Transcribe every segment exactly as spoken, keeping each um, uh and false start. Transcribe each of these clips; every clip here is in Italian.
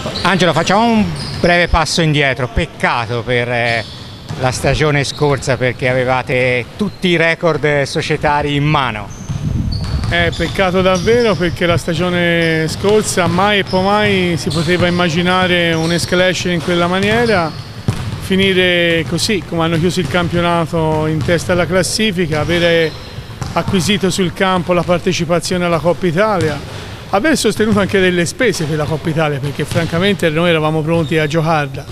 Angelo, facciamo un breve passo indietro. Peccato per eh, la stagione scorsa, perché avevate tutti i record societari in mano. Eh, peccato davvero, perché la stagione scorsa mai e poi mai si poteva immaginare un'escalation in quella maniera, finire così come hanno chiuso il campionato in testa alla classifica, avere acquisito sul campo la partecipazione alla Coppa Italia, aver sostenuto anche delle spese per la Coppa Italia, perché francamente noi eravamo pronti a giocarla.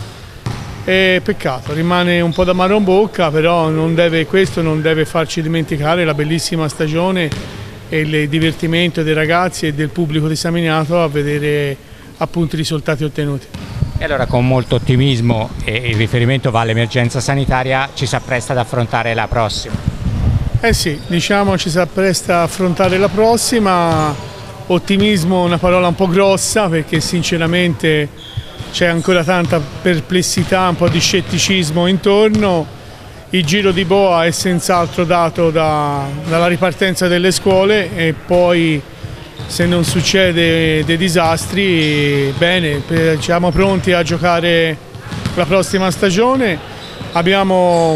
E peccato, rimane un po' d'amaro in bocca, però non deve, questo non deve farci dimenticare la bellissima stagione e il divertimento dei ragazzi e del pubblico di Samignato a vedere appunto i risultati ottenuti. E allora, con molto ottimismo, e il riferimento va all'emergenza sanitaria, ci si appresta ad affrontare la prossima. Eh sì, diciamo ci si appresta ad affrontare la prossima. Ottimismo è una parola un po' grossa, perché sinceramente c'è ancora tanta perplessità, un po' di scetticismo intorno. Il giro di boa è senz'altro dato da, dalla ripartenza delle scuole, e poi se non succede dei disastri, bene, siamo pronti a giocare la prossima stagione. Abbiamo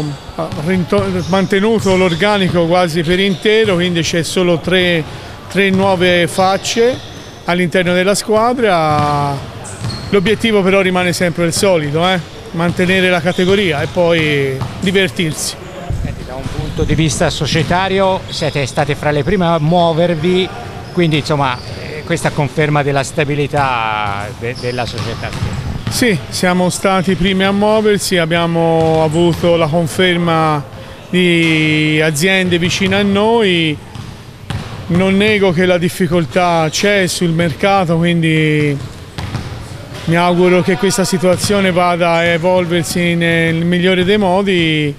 mantenuto l'organico quasi per intero, quindi c'è solo tre, tre nuove facce all'interno della squadra. L'obiettivo però rimane sempre il solito, eh? mantenere la categoria e poi divertirsi. Da un punto di vista societario siete state fra le prime a muovervi, quindi insomma questa conferma della stabilità de della società. Sì, siamo stati i primi a muoversi, abbiamo avuto la conferma di aziende vicine a noi. Non nego che la difficoltà c'è sul mercato, quindi mi auguro che questa situazione vada a evolversi nel migliore dei modi.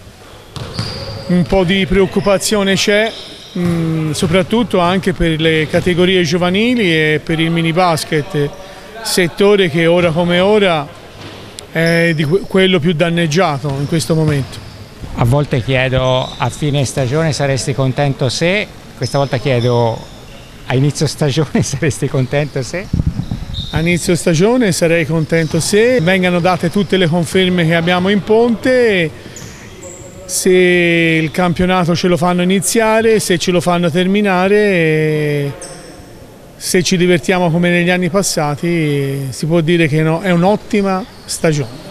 Un po' di preoccupazione c'è, soprattutto anche per le categorie giovanili e per il mini basket, settore che ora come ora è di quello più danneggiato in questo momento. A volte chiedo a fine stagione saresti contento se, questa volta chiedo a inizio stagione saresti contento se? A inizio stagione sarei contento se vengano date tutte le conferme che abbiamo in ponte, se il campionato ce lo fanno iniziare, se ce lo fanno terminare, se ci divertiamo come negli anni passati, si può dire che no, è un'ottima stagione.